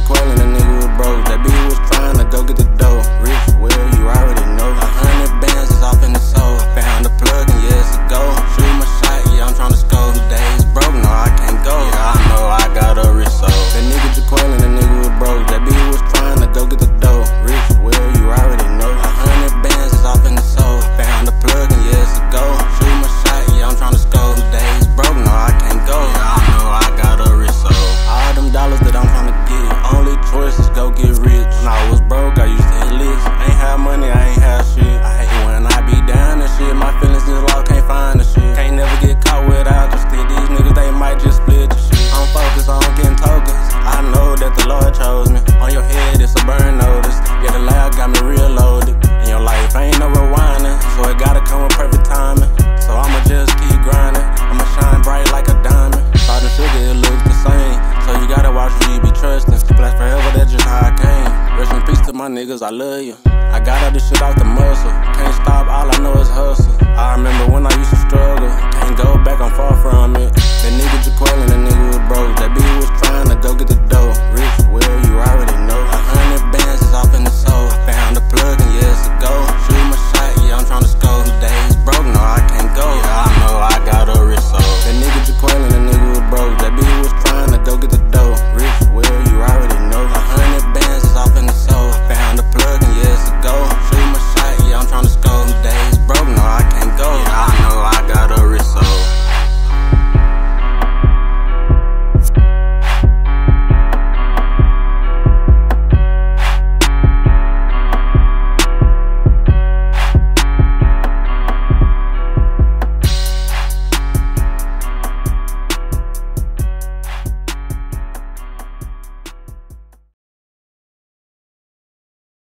Jaquel and the nigga was broke. That bitch was trying to go get the dough. Rich, well, you already know. 100 bands is off in the soul. Found the plug and yeah, it's a go. Shoot my shot, yeah, I'm tryna score. 2 days broke, no, I can't go. Yeah, I know I got a rich soul. That nigga Jaquel and the nigga was broke. That bitch was trying to go get the dough. Rich, well, you already know. 100 bands is off in the soul. Found the plug and yeah, it's a go. Shoot my shot, yeah, I'm tryna score. 2 days broke, no, I can't go. Yeah, I know I got a rich soul. All them dollars that I'm tryna get, only choice is go get rich. When I was broke, I used to hit licks. Ain't have money, I ain't have shit. I hate when I be down and shit. My feelings is lost, can't find the shit. Can't never get caught without the stick. These niggas, they might just split the shit. I'm focused on getting tokens. I know that the Lord chose me. On your head, it's a burn notice. Yeah, the loud got me real loaded. In your life, ain't no rewinding, so it gotta come with perfect timing. So I'ma just keep grinding. I'ma shine bright like a diamond. Salt and sugar, it looks the same. So you gotta watch who you be trusting. Splash forever, that's just how I came. Rest in peace to my niggas, I love you. I got all this shit off the muscle. Can't stop, all I know is hustle. I remember when I used to struggle. Can't go back, I'm far from it. That nigga Jaquel and the nigga was broke. That bitch was trying to go get the dough. Rich,